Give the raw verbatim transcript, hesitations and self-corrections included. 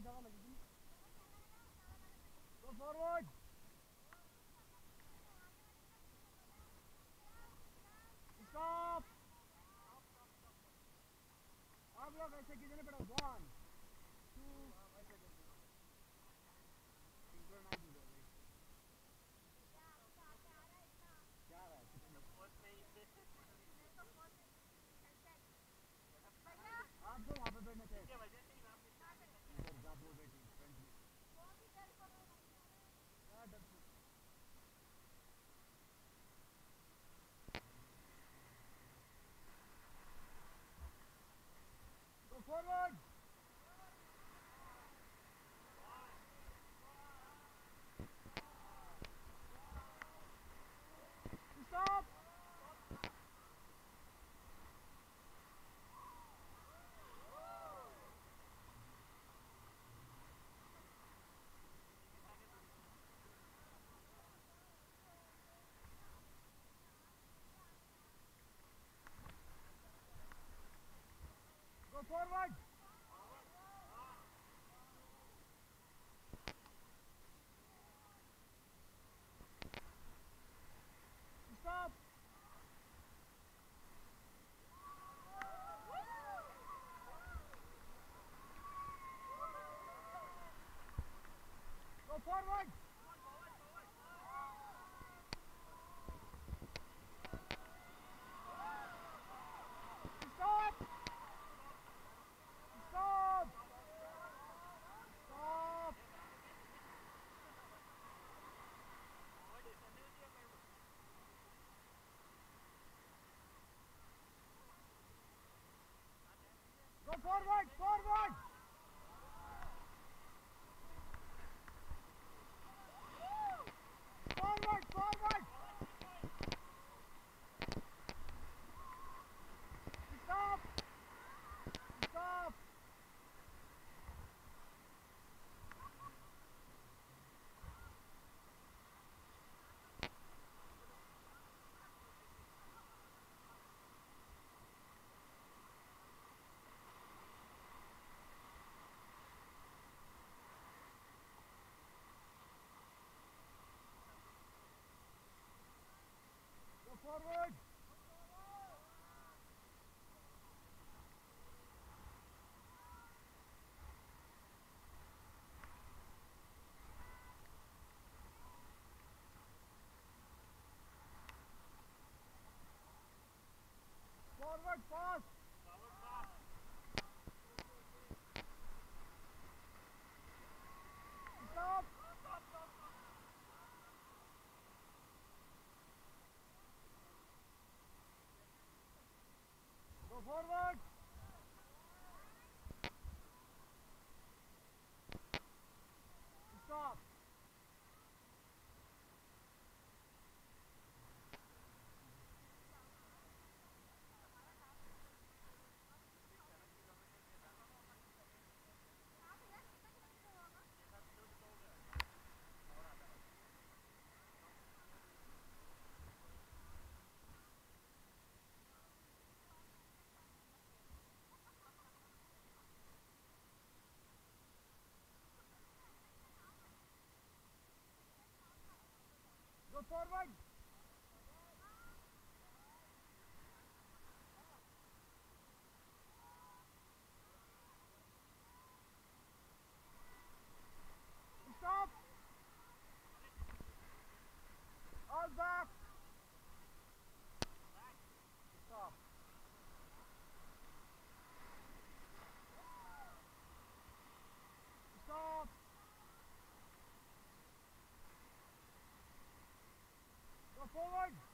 Go forward. Stop. आप लोग ऐसे कितने पड़ा? One, two, synchronize हो जाएगा। क्या रहा है? आपको वहाँ पे बैठना चाहिए। इधर जा वो बैठी फ्रंट में। क्या डर? Go forward. Stop. Go forward. Stop. Go forward. Stop. Stop. Stop. Go forward. Forward. Forward. Forward. Stop. Stop. Go forward. Forward fast. Stop. Go forward. Stop. Go forward. Stop. All back. Stop. Stop. Go forward.